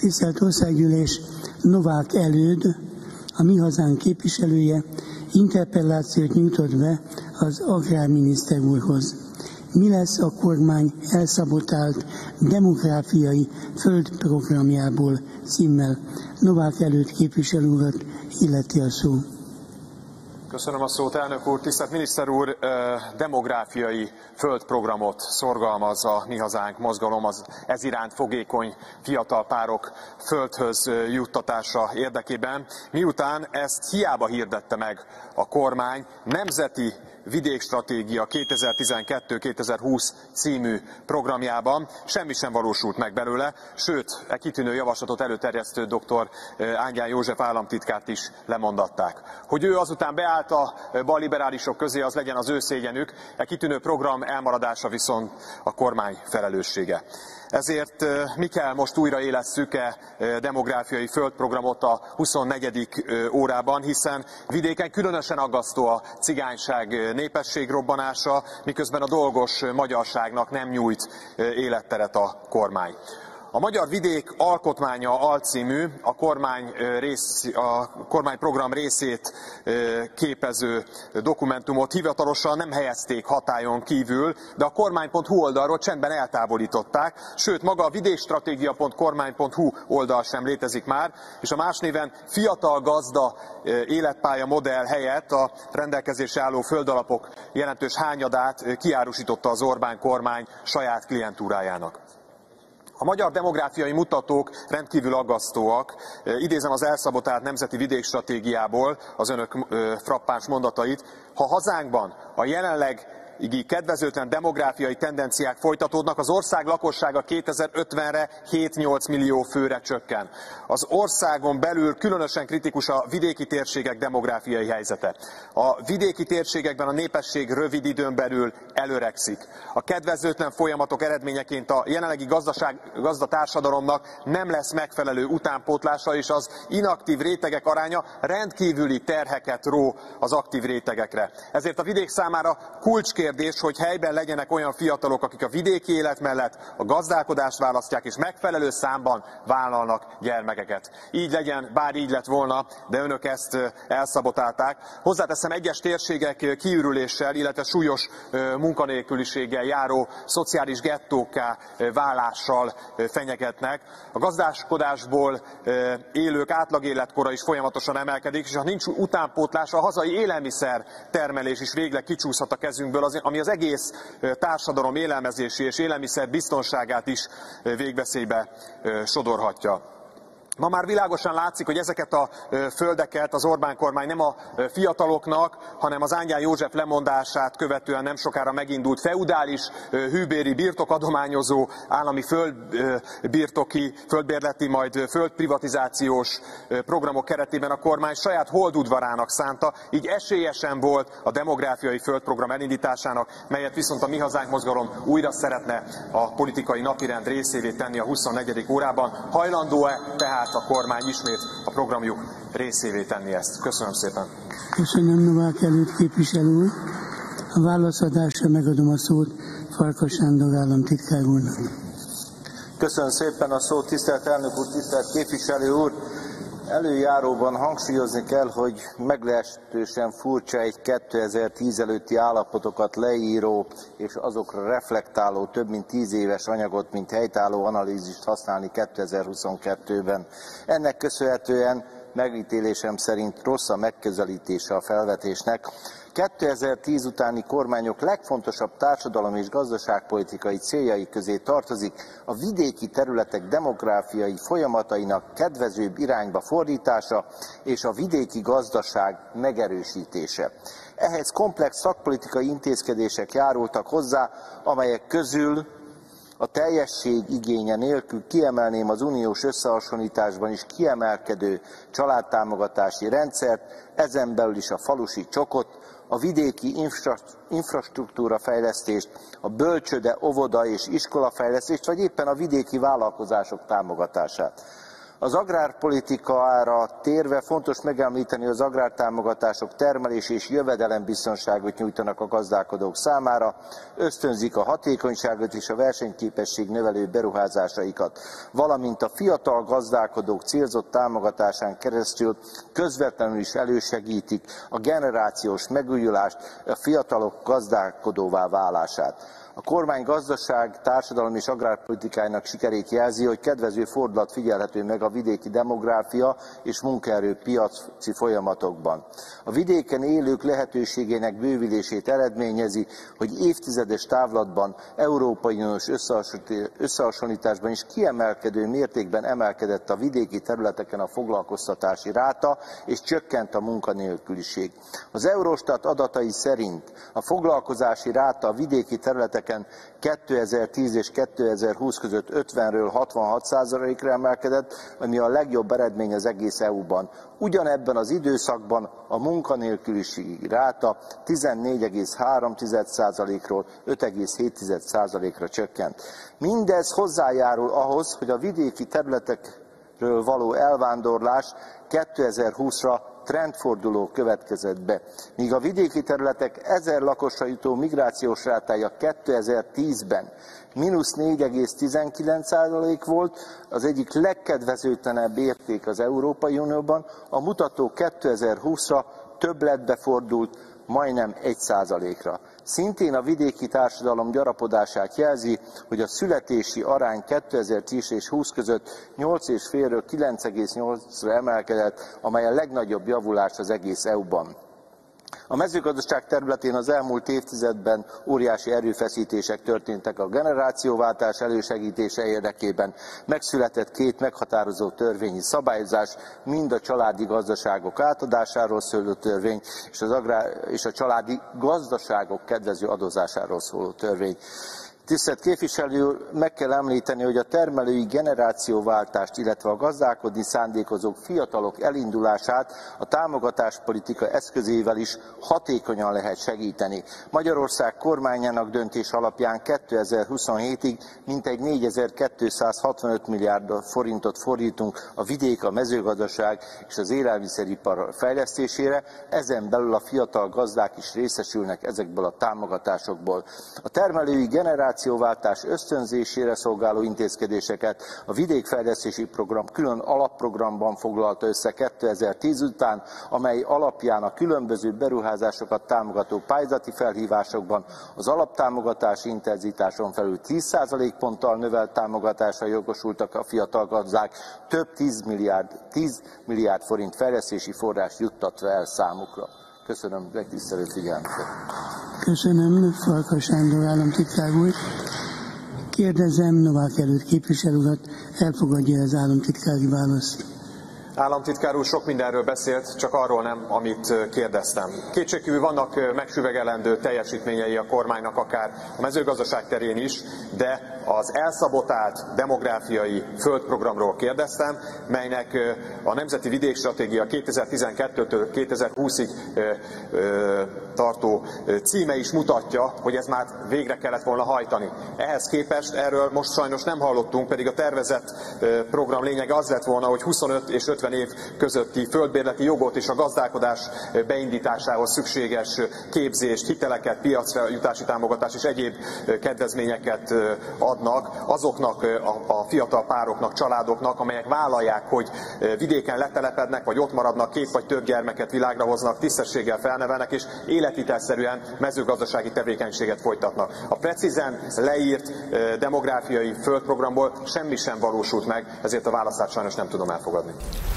Tisztelt Országgyűlés, Novák Előd, a Mi Hazánk képviselője interpellációt nyújtott be az agrárminiszter úrhoz. Mi lesz a kormány elszabotált demográfiai földprogramjából címmel? Novák Előd képviselő urat illeti a szó. Köszönöm a szót, elnök úr. Tisztelt miniszter úr, demográfiai földprogramot szorgalmaz a Mi Hazánk mozgalom az ez iránt fogékony fiatal párok földhöz juttatása érdekében. Miután ezt hiába hirdette meg a kormány nemzeti vidékstratégia 2012-2020 című programjában, semmi sem valósult meg belőle, sőt, e kitűnő javaslatot előterjesztő dr. Ángyán József államtitkárt is lemondatták. Hogy ő azután beállt a balliberálisok közé, az legyen az ő szégyenük, e kitűnő program elmaradása viszont a kormány felelőssége. Ezért mi kell most újraélesszük-e demográfiai földprogramot a 24. órában, hiszen vidéken különösen aggasztó a cigányság népességrobbanása, miközben a dolgos magyarságnak nem nyújt életteret a kormány. A Magyar Vidék Alkotmánya alcímű, a kormányprogram részét képező dokumentumot hivatalosan nem helyezték hatályon kívül, de a kormány.hu oldalról csendben eltávolították, sőt maga a vidékstratégia.kormány.hu oldal sem létezik már, és a más néven Fiatal Gazda életpálya modell helyett a rendelkezésre álló földalapok jelentős hányadát kiárusította az Orbán kormány saját klientúrájának. A magyar demográfiai mutatók rendkívül aggasztóak. Idézem az elszabotált nemzeti vidékstratégiából az önök frappáns mondatait. Ha hazánkban a jelenlegi kedvezőtlen demográfiai tendenciák folytatódnak, az ország lakossága 2050-re 7-8 millió főre csökken. Az országon belül különösen kritikus a vidéki térségek demográfiai helyzete. A vidéki térségekben a népesség rövid időn belül előregszik. A kedvezőtlen folyamatok eredményeként a jelenlegi gazdatársadalomnak nem lesz megfelelő utánpótlása, és az inaktív rétegek aránya rendkívüli terheket ró az aktív rétegekre. Ezért a vidék számára kulcskérdés, hogy helyben legyenek olyan fiatalok, akik a vidéki élet mellett a gazdálkodást választják, és megfelelő számban vállalnak gyermekeket. Így legyen, bár így lett volna, de önök ezt elszabotálták. Hozzáteszem, egyes térségek kiürüléssel, illetve súlyos munkanélküliséggel járó szociális gettókká válással fenyegetnek. A gazdálkodásból élők átlagéletkora is folyamatosan emelkedik, és ha nincs utánpótlás, a hazai élelmiszer termelés is végleg kicsúszhat a kezünkből, ami az egész társadalom élelmezési és élelmiszer biztonságát is végveszélybe sodorhatja. Ma már világosan látszik, hogy ezeket a földeket az Orbán kormány nem a fiataloknak, hanem az Ángyán József lemondását követően nem sokára megindult feudális, hűbéri birtokadományozó, állami földbérleti, majd földprivatizációs programok keretében a kormány saját holdudvarának szánta, így esélyesen volt a demográfiai földprogram elindításának, melyet viszont a Mi Hazánk mozgalom újra szeretne a politikai napirend részévé tenni a 24. órában. Hajlandó-e tehát a kormány ismét a programjuk részévé tenni ezt? Köszönöm szépen. Köszönöm, Novák Előd képviselő úr. A válaszadásra megadom a szót Farkas Sándor államtitkár úrnak. Köszönöm szépen a szót, tisztelt elnök úr, tisztelt képviselő úr. Előjáróban hangsúlyozni kell, hogy meglehetősen furcsa egy 2010 előtti állapotokat leíró és azokra reflektáló több mint 10 éves anyagot, mint helytálló analízist használni 2022-ben. Ennek köszönhetően megítélésem szerint rossz a megközelítése a felvetésnek. 2010 utáni kormányok legfontosabb társadalmi és gazdaságpolitikai céljai közé tartozik a vidéki területek demográfiai folyamatainak kedvezőbb irányba fordítása és a vidéki gazdaság megerősítése. Ehhez komplex szakpolitikai intézkedések járultak hozzá, amelyek közül a teljesség igénye nélkül kiemelném az uniós összehasonlításban is kiemelkedő családtámogatási rendszert, ezen belül is a falusi csokot, a vidéki infrastruktúra fejlesztést, a bölcsőde, óvoda és iskola fejlesztést, vagy éppen a vidéki vállalkozások támogatását. Az agrárpolitikára térve fontos megemlíteni, hogy az agrártámogatások termelés és jövedelembiztonságot nyújtanak a gazdálkodók számára, ösztönzik a hatékonyságot és a versenyképesség növelő beruházásaikat, valamint a fiatal gazdálkodók célzott támogatásán keresztül közvetlenül is elősegítik a generációs megújulást, a fiatalok gazdálkodóvá válását. A kormány gazdaság, társadalmi és agrárpolitikájának sikerét jelzi, hogy kedvező fordulat figyelhető meg a vidéki demográfia és munkaerőpiaci folyamatokban. A vidéken élők lehetőségének bővülését eredményezi, hogy évtizedes távlatban Európai Uniós összehasonlításban is kiemelkedő mértékben emelkedett a vidéki területeken a foglalkoztatási ráta, és csökkent a munkanélküliség. Az Eurostat adatai szerint a foglalkozási ráta a vidéki területeken 2010 és 2020 között 50-ről 66%-ra emelkedett, ami a legjobb eredmény az egész EU-ban. Ugyanebben az időszakban a munkanélküliségi ráta 14,3%-ról 5,7%-ra csökkent. Mindez hozzájárul ahhoz, hogy a vidéki területekről való elvándorlás 2020-ra trendforduló következett be. Míg a vidéki területek 1000 lakosra jutó migrációs rátája 2010-ben -4,19% volt, az egyik legkedvezőtlenebb érték az Európai Unióban, a mutató 2020-ra többletbe fordult, majdnem 1%-ra. Szintén a vidéki társadalom gyarapodását jelzi, hogy a születési arány 2010 és 20 között 8,5-ről 9,8-ra emelkedett, amely a legnagyobb javulás az egész EU-ban. A mezőgazdaság területén az elmúlt évtizedben óriási erőfeszítések történtek a generációváltás elősegítése érdekében. Megszületett 2 meghatározó törvényi szabályozás, mind a családi gazdaságok átadásáról szóló törvény, és a családi gazdaságok kedvező adózásáról szóló törvény. Tisztelt képviselő úr, meg kell említeni, hogy a termelői generációváltást, illetve a gazdálkodni szándékozó fiatalok elindulását a támogatáspolitika eszközével is hatékonyan lehet segíteni. Magyarország kormányának döntés alapján 2027-ig mintegy 4265 milliárd forintot fordítunk a vidék, a mezőgazdaság és az élelmiszeripar fejlesztésére, ezen belül a fiatal gazdák is részesülnek ezekből a támogatásokból. A termelői generációváltás ösztönzésére szolgáló intézkedéseket a vidékfejlesztési program külön alapprogramban foglalta össze 2010 után, amely alapján a különböző beruházásokat támogató pályázati felhívásokban az alaptámogatási intenzitáson felül 10% ponttal növelt támogatásra jogosultak a fiatal gazdák, több 10 milliárd forint fejlesztési forrás juttatva el számukra. Köszönöm megtisztelő figyelmüket. Köszönöm, Farkas Sándor államtitkár úr. Kérdezem Novák Előtt képviselő urat, elfogadja az államtitkári választ. Államtitkár úr sok mindenről beszélt, csak arról nem, amit kérdeztem. Kétségkívül vannak megsüvegelendő teljesítményei a kormánynak, akár a mezőgazdaság terén is, de az elszabotált demográfiai földprogramról kérdeztem, melynek a Nemzeti Vidékstratégia 2012-től 2020-ig tartó címe is mutatja, hogy ez már végre kellett volna hajtani. Ehhez képest erről most sajnos nem hallottunk, pedig a tervezett program lényege az lett volna, hogy 25 és 50 év közötti földbérleti jogot és a gazdálkodás beindításához szükséges képzést, hiteleket, piacra jutási támogatást és egyéb kedvezményeket adnak azoknak a fiatal pároknak, családoknak, amelyek vállalják, hogy vidéken letelepednek, vagy ott maradnak, 2 vagy több gyermeket világra hoznak, tisztességgel felnevelnek, és életvitelszerűen mezőgazdasági tevékenységet folytatnak. A precízen leírt demográfiai földprogramból semmi sem valósult meg, ezért a választát sajnos nem tudom elfogadni.